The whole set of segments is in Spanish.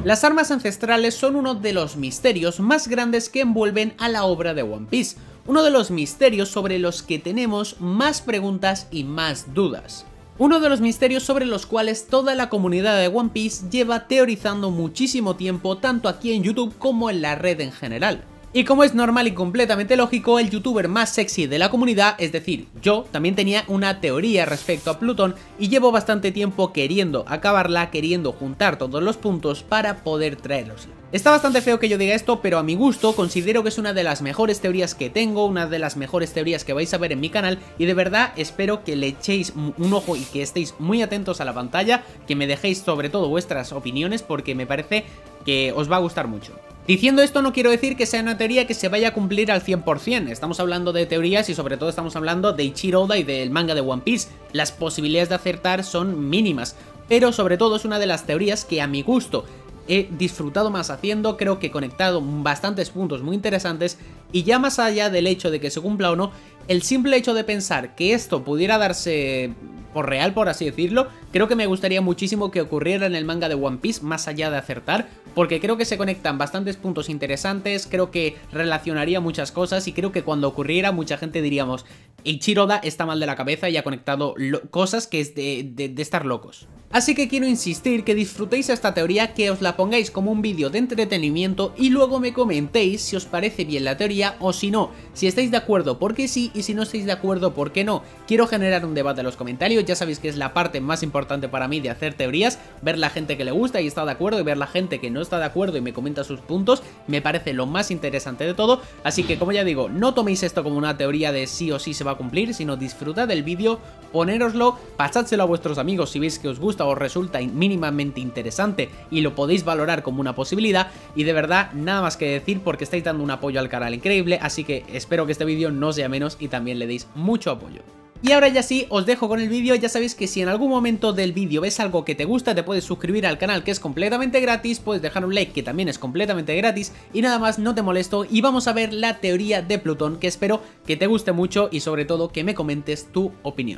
Las armas ancestrales son uno de los misterios más grandes que envuelven a la obra de One Piece, uno de los misterios sobre los que tenemos más preguntas y más dudas. Uno de los misterios sobre los cuales toda la comunidad de One Piece lleva teorizando muchísimo tiempo, tanto aquí en YouTube como en la red en general. Y como es normal y completamente lógico, el youtuber más sexy de la comunidad, es decir, yo, también tenía una teoría respecto a Plutón y llevo bastante tiempo queriendo acabarla, queriendo juntar todos los puntos para poder traerlos. Está bastante feo que yo diga esto, pero a mi gusto considero que es una de las mejores teorías que tengo, una de las mejores teorías que vais a ver en mi canal, y de verdad espero que le echéis un ojo y que estéis muy atentos a la pantalla, que me dejéis sobre todo vuestras opiniones porque me parece que os va a gustar mucho. Diciendo esto no quiero decir que sea una teoría que se vaya a cumplir al 100%, estamos hablando de teorías y sobre todo estamos hablando de Eiichiro Oda y del manga de One Piece, las posibilidades de acertar son mínimas, pero sobre todo es una de las teorías que a mi gusto he disfrutado más haciendo, creo que he conectado bastantes puntos muy interesantes y ya más allá del hecho de que se cumpla o no, el simple hecho de pensar que esto pudiera darse por real, por así decirlo, creo que me gustaría muchísimo que ocurriera en el manga de One Piece, más allá de acertar, porque creo que se conectan bastantes puntos interesantes, creo que relacionaría muchas cosas y creo que cuando ocurriera mucha gente diríamos Eiichiro Oda está mal de la cabeza y ha conectado cosas que es de estar locos. Así que quiero insistir que disfrutéis esta teoría, que os la pongáis como un vídeo de entretenimiento y luego me comentéis si os parece bien la teoría o si no, si estáis de acuerdo porque sí y si no estáis de acuerdo porque no. Quiero generar un debate en los comentarios, ya sabéis que es la parte más importante para mí de hacer teorías, ver la gente que le gusta y está de acuerdo y ver la gente que no está de acuerdo y me comenta sus puntos, me parece lo más interesante de todo, así que como ya digo, no toméis esto como una teoría de sí o sí se va a cumplir, sino disfrutad del vídeo, ponéroslo, pasádselo a vuestros amigos si veis que os gusta o resulta mínimamente interesante y lo podéis valorar como una posibilidad, y de verdad nada más que decir porque estáis dando un apoyo al canal increíble, así que espero que este vídeo no sea menos y también le deis mucho apoyo. Y ahora ya sí, os dejo con el vídeo. Ya sabéis que si en algún momento del vídeo ves algo que te gusta, te puedes suscribir al canal, que es completamente gratis, puedes dejar un like, que también es completamente gratis, y nada más, no te molesto y vamos a ver la teoría de Plutón, que espero que te guste mucho y sobre todo que me comentes tu opinión.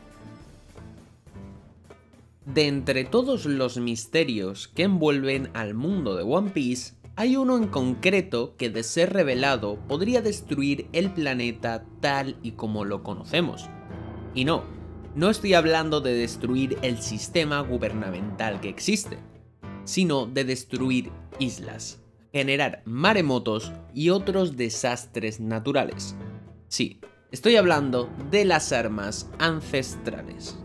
De entre todos los misterios que envuelven al mundo de One Piece, hay uno en concreto que, de ser revelado, podría destruir el planeta tal y como lo conocemos. Y no estoy hablando de destruir el sistema gubernamental que existe, sino de destruir islas, generar maremotos y otros desastres naturales. Sí, estoy hablando de las armas ancestrales.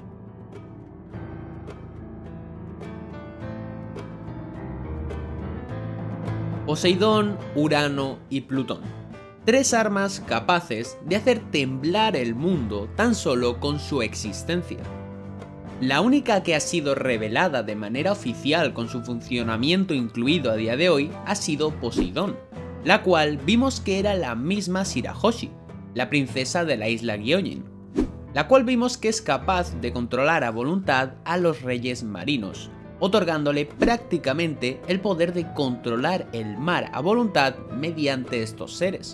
Poseidón, Urano y Plutón. Tres armas capaces de hacer temblar el mundo tan solo con su existencia. La única que ha sido revelada de manera oficial con su funcionamiento incluido a día de hoy ha sido Poseidón, la cual vimos que era la misma Shirahoshi, la princesa de la isla Gyojin, la cual vimos que es capaz de controlar a voluntad a los reyes marinos, otorgándole prácticamente el poder de controlar el mar a voluntad mediante estos seres.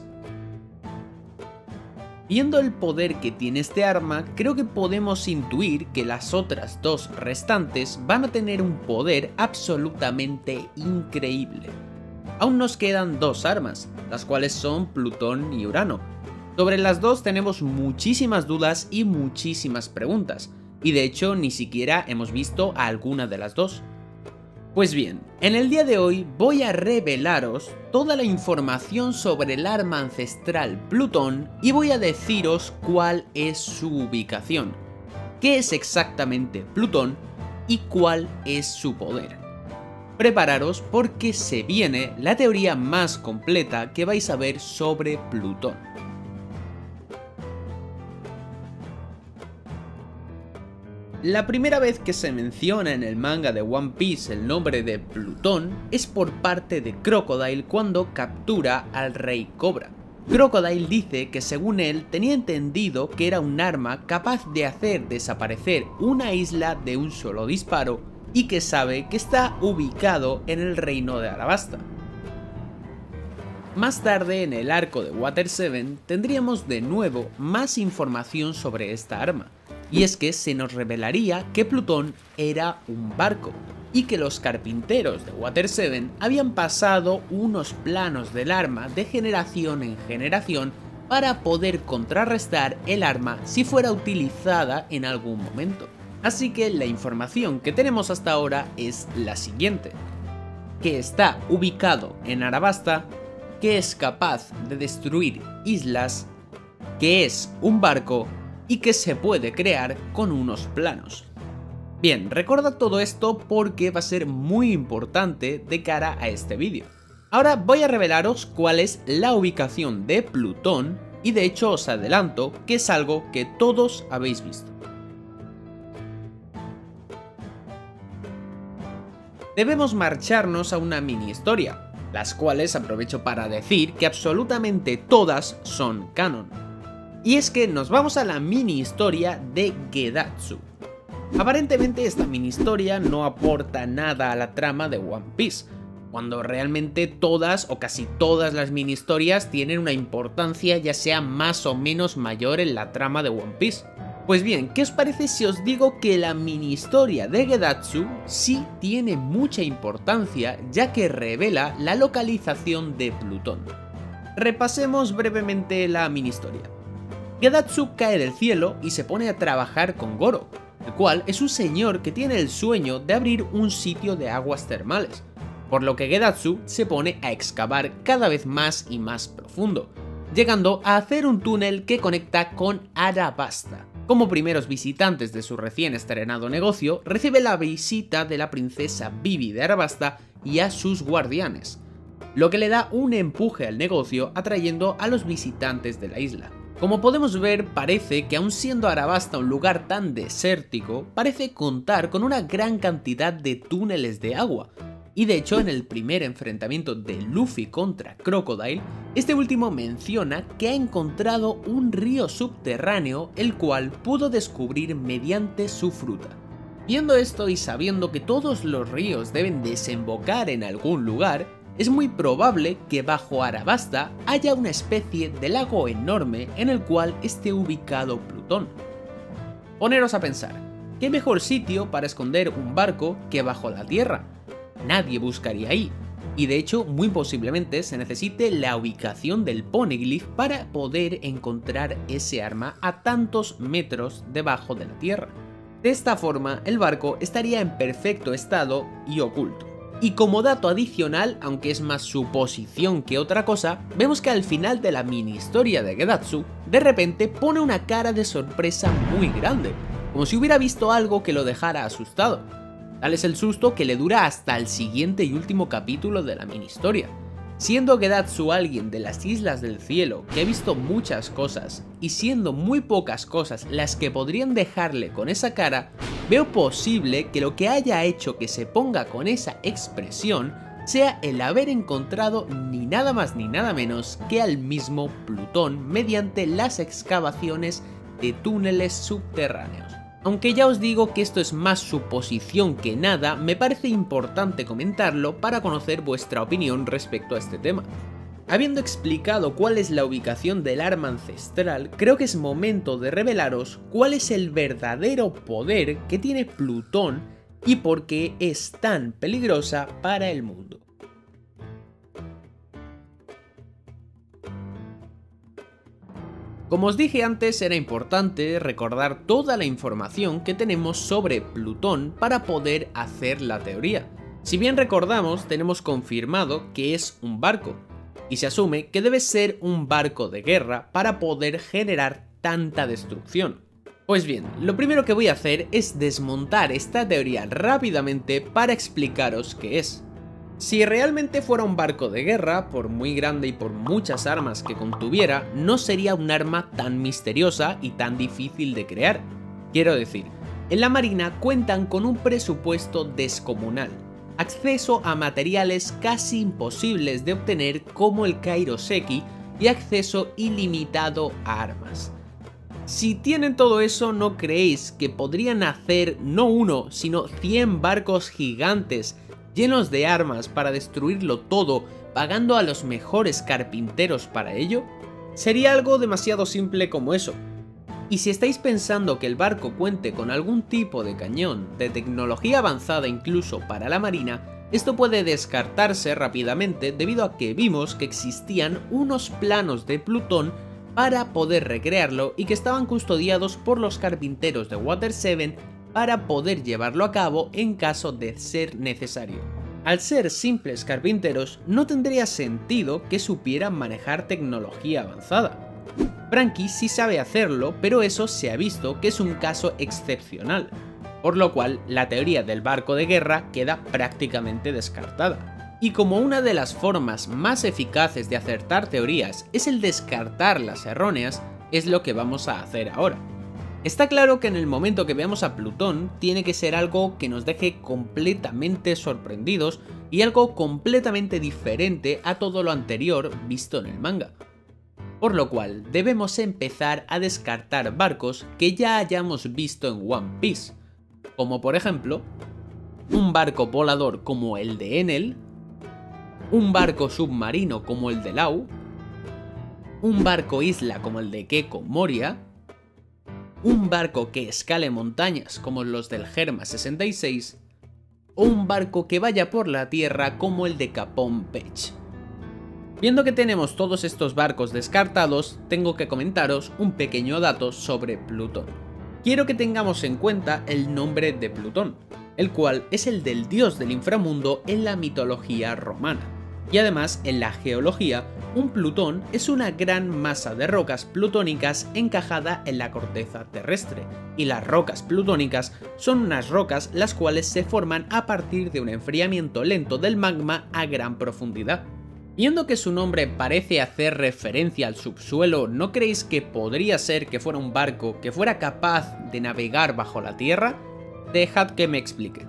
Viendo el poder que tiene este arma, creo que podemos intuir que las otras dos restantes van a tener un poder absolutamente increíble. Aún nos quedan dos armas, las cuales son Plutón y Urano. Sobre las dos tenemos muchísimas dudas y muchísimas preguntas, y de hecho ni siquiera hemos visto a alguna de las dos. Pues bien, en el día de hoy voy a revelaros toda la información sobre el arma ancestral Plutón y voy a deciros cuál es su ubicación, qué es exactamente Plutón y cuál es su poder. Prepararos porque se viene la teoría más completa que vais a ver sobre Plutón. La primera vez que se menciona en el manga de One Piece el nombre de Plutón es por parte de Crocodile cuando captura al Rey Cobra. Crocodile dice que según él tenía entendido que era un arma capaz de hacer desaparecer una isla de un solo disparo y que sabe que está ubicado en el reino de Alabasta. Más tarde en el arco de Water 7 tendríamos de nuevo más información sobre esta arma. Y es que se nos revelaría que Plutón era un barco, y que los carpinteros de Water 7 habían pasado unos planos del arma de generación en generación para poder contrarrestar el arma si fuera utilizada en algún momento. Así que la información que tenemos hasta ahora es la siguiente: que está ubicado en Arabasta, que es capaz de destruir islas, que es un barco y que se puede crear con unos planos. Bien, recordad todo esto porque va a ser muy importante de cara a este vídeo. Ahora voy a revelaros cuál es la ubicación de Plutón y de hecho os adelanto que es algo que todos habéis visto. Debemos marcharnos a una mini historia, las cuales aprovecho para decir que absolutamente todas son canon. Y es que nos vamos a la mini historia de Gedatsu. Aparentemente esta mini historia no aporta nada a la trama de One Piece, cuando realmente todas o casi todas las mini historias tienen una importancia ya sea más o menos mayor en la trama de One Piece. Pues bien, ¿qué os parece si os digo que la mini historia de Gedatsu sí tiene mucha importancia ya que revela la localización de Plutón? Repasemos brevemente la mini historia. Gedatsu cae del cielo y se pone a trabajar con Goro, el cual es un señor que tiene el sueño de abrir un sitio de aguas termales, por lo que Gedatsu se pone a excavar cada vez más y más profundo, llegando a hacer un túnel que conecta con Arabasta. Como primeros visitantes de su recién estrenado negocio, recibe la visita de la princesa Vivi de Arabasta y a sus guardianes, lo que le da un empuje al negocio atrayendo a los visitantes de la isla. Como podemos ver, parece que aun siendo Arabasta un lugar tan desértico, parece contar con una gran cantidad de túneles de agua, y de hecho en el primer enfrentamiento de Luffy contra Crocodile, este último menciona que ha encontrado un río subterráneo el cual pudo descubrir mediante su fruta. Viendo esto y sabiendo que todos los ríos deben desembocar en algún lugar, es muy probable que bajo Arabasta haya una especie de lago enorme en el cual esté ubicado Plutón. Poneros a pensar, ¿qué mejor sitio para esconder un barco que bajo la tierra? Nadie buscaría ahí, y de hecho muy posiblemente se necesite la ubicación del Poneglyph para poder encontrar ese arma a tantos metros debajo de la tierra. De esta forma el barco estaría en perfecto estado y oculto. Y como dato adicional, aunque es más suposición que otra cosa, vemos que al final de la mini historia de Gedatsu, de repente pone una cara de sorpresa muy grande, como si hubiera visto algo que lo dejara asustado. Tal es el susto que le dura hasta el siguiente y último capítulo de la mini historia. Siendo Gedatsu alguien de las Islas del Cielo que ha visto muchas cosas, y siendo muy pocas cosas las que podrían dejarle con esa cara, veo posible que lo que haya hecho que se ponga con esa expresión sea el haber encontrado ni nada más ni nada menos que al mismo Plutón mediante las excavaciones de túneles subterráneos. Aunque ya os digo que esto es más suposición que nada, me parece importante comentarlo para conocer vuestra opinión respecto a este tema. Habiendo explicado cuál es la ubicación del arma ancestral, creo que es momento de revelaros cuál es el verdadero poder que tiene Plutón y por qué es tan peligrosa para el mundo. Como os dije antes, era importante recordar toda la información que tenemos sobre Plutón para poder hacer la teoría. Si bien recordamos, tenemos confirmado que es un barco, y se asume que debe ser un barco de guerra para poder generar tanta destrucción. Pues bien, lo primero que voy a hacer es desmontar esta teoría rápidamente para explicaros qué es. Si realmente fuera un barco de guerra, por muy grande y por muchas armas que contuviera, no sería un arma tan misteriosa y tan difícil de crear. Quiero decir, en la marina cuentan con un presupuesto descomunal, acceso a materiales casi imposibles de obtener como el Kairoseki y acceso ilimitado a armas. Si tienen todo eso, ¿no creéis que podrían hacer no uno, sino 100 barcos gigantes llenos de armas para destruirlo todo, pagando a los mejores carpinteros para ello? Sería algo demasiado simple como eso. Y si estáis pensando que el barco cuente con algún tipo de cañón, de tecnología avanzada incluso para la marina, esto puede descartarse rápidamente debido a que vimos que existían unos planos de Plutón para poder recrearlo y que estaban custodiados por los carpinteros de Water 7 para poder llevarlo a cabo en caso de ser necesario. Al ser simples carpinteros, no tendría sentido que supieran manejar tecnología avanzada. Franky sí sabe hacerlo, pero eso se ha visto que es un caso excepcional, por lo cual la teoría del barco de guerra queda prácticamente descartada. Y como una de las formas más eficaces de acertar teorías es el descartar las erróneas, es lo que vamos a hacer ahora. Está claro que en el momento que veamos a Plutón tiene que ser algo que nos deje completamente sorprendidos y algo completamente diferente a todo lo anterior visto en el manga. Por lo cual debemos empezar a descartar barcos que ya hayamos visto en One Piece, como por ejemplo un barco volador como el de Enel, un barco submarino como el de Lau, un barco isla como el de Gecko Moria, un barco que escale montañas como los del Germa 66 o un barco que vaya por la tierra como el de Capón Page. Viendo que tenemos todos estos barcos descartados, tengo que comentaros un pequeño dato sobre Plutón. Quiero que tengamos en cuenta el nombre de Plutón, el cual es el del dios del inframundo en la mitología romana. Y además, en la geología, un Plutón es una gran masa de rocas plutónicas encajada en la corteza terrestre, y las rocas plutónicas son unas rocas las cuales se forman a partir de un enfriamiento lento del magma a gran profundidad. Viendo que su nombre parece hacer referencia al subsuelo, ¿no creéis que podría ser que fuera un barco que fuera capaz de navegar bajo la tierra? Dejad que me explique.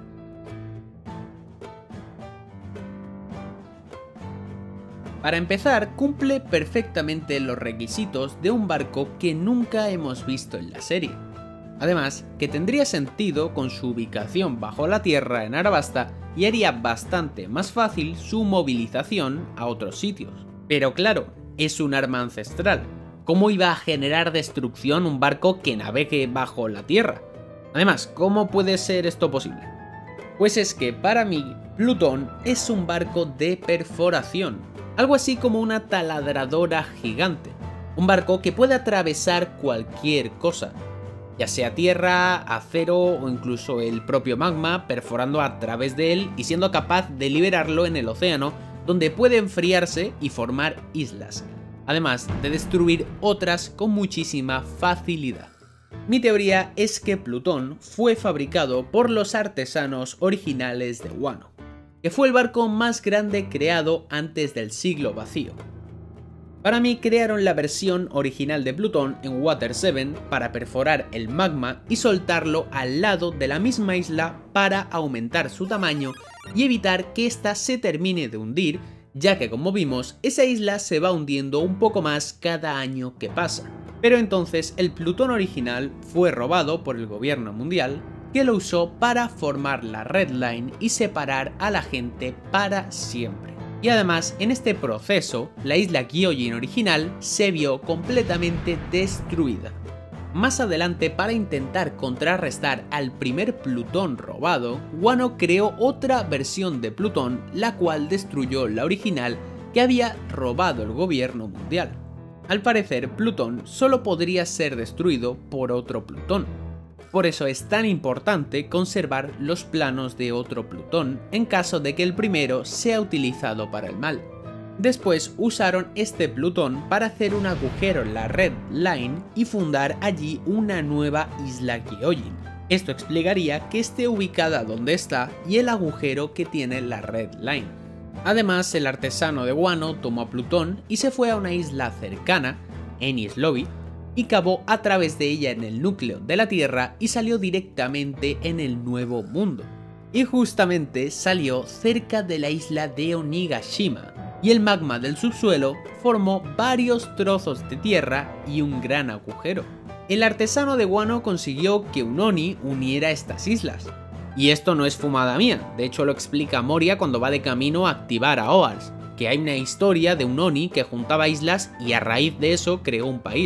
Para empezar, cumple perfectamente los requisitos de un barco que nunca hemos visto en la serie. Además, que tendría sentido con su ubicación bajo la tierra en Arabasta y haría bastante más fácil su movilización a otros sitios. Pero claro, es un arma ancestral. ¿Cómo iba a generar destrucción un barco que navegue bajo la tierra? Además, ¿cómo puede ser esto posible? Pues es que para mí, Plutón es un barco de perforación, algo así como una taladradora gigante, un barco que puede atravesar cualquier cosa, ya sea tierra, acero o incluso el propio magma, perforando a través de él y siendo capaz de liberarlo en el océano, donde puede enfriarse y formar islas, además de destruir otras con muchísima facilidad. Mi teoría es que Plutón fue fabricado por los artesanos originales de Wano, que fue el barco más grande creado antes del siglo vacío. Para mí crearon la versión original de Plutón en Water 7 para perforar el magma y soltarlo al lado de la misma isla para aumentar su tamaño y evitar que ésta se termine de hundir, ya que como vimos, esa isla se va hundiendo un poco más cada año que pasa. Pero entonces el Plutón original fue robado por el gobierno mundial, que lo usó para formar la Red Line y separar a la gente para siempre. Y además, en este proceso, la isla Gyojin original se vio completamente destruida. Más adelante, para intentar contrarrestar al primer Plutón robado, Wano creó otra versión de Plutón, la cual destruyó la original que había robado el gobierno mundial. Al parecer, Plutón solo podría ser destruido por otro Plutón. Por eso es tan importante conservar los planos de otro Plutón en caso de que el primero sea utilizado para el mal. Después usaron este Plutón para hacer un agujero en la Red Line y fundar allí una nueva isla Gyojin. Esto explicaría que esté ubicada donde está y el agujero que tiene la Red Line. Además, el artesano de Wano tomó a Plutón y se fue a una isla cercana, Enies Lobby, y cavó a través de ella en el núcleo de la Tierra y salió directamente en el Nuevo Mundo. Y justamente salió cerca de la isla de Onigashima, y el magma del subsuelo formó varios trozos de tierra y un gran agujero. El artesano de Wano consiguió que un Oni uniera estas islas. Y esto no es fumada mía, de hecho lo explica Moria cuando va de camino a activar a Oars, que hay una historia de un Oni que juntaba islas y a raíz de eso creó un país.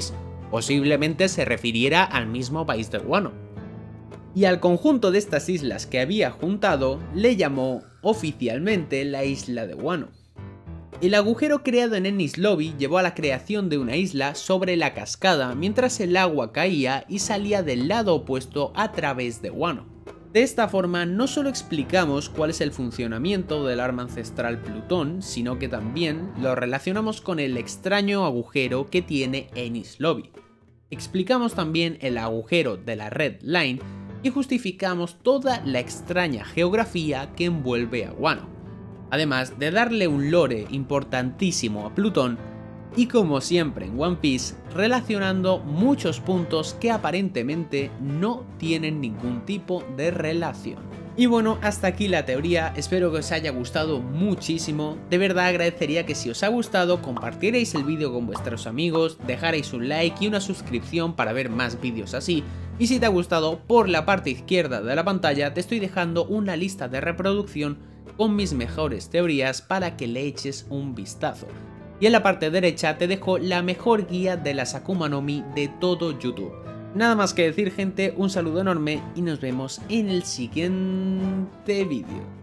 Posiblemente se refiriera al mismo país de Wano. Y al conjunto de estas islas que había juntado le llamó oficialmente la isla de Wano. El agujero creado en Enies Lobby llevó a la creación de una isla sobre la cascada mientras el agua caía y salía del lado opuesto a través de Wano. De esta forma no solo explicamos cuál es el funcionamiento del arma ancestral Plutón, sino que también lo relacionamos con el extraño agujero que tiene Enies Lobby. Explicamos también el agujero de la Red Line y justificamos toda la extraña geografía que envuelve a Wano, además de darle un lore importantísimo a Plutón y, como siempre en One Piece, relacionando muchos puntos que aparentemente no tienen ningún tipo de relación. Y bueno, hasta aquí la teoría, espero que os haya gustado muchísimo, de verdad agradecería que si os ha gustado compartierais el vídeo con vuestros amigos, dejarais un like y una suscripción para ver más vídeos así, y si te ha gustado, por la parte izquierda de la pantalla te estoy dejando una lista de reproducción con mis mejores teorías para que le eches un vistazo. Y en la parte derecha te dejo la mejor guía de las Akuma no Mi de todo YouTube. Nada más que decir, gente, un saludo enorme y nos vemos en el siguiente vídeo.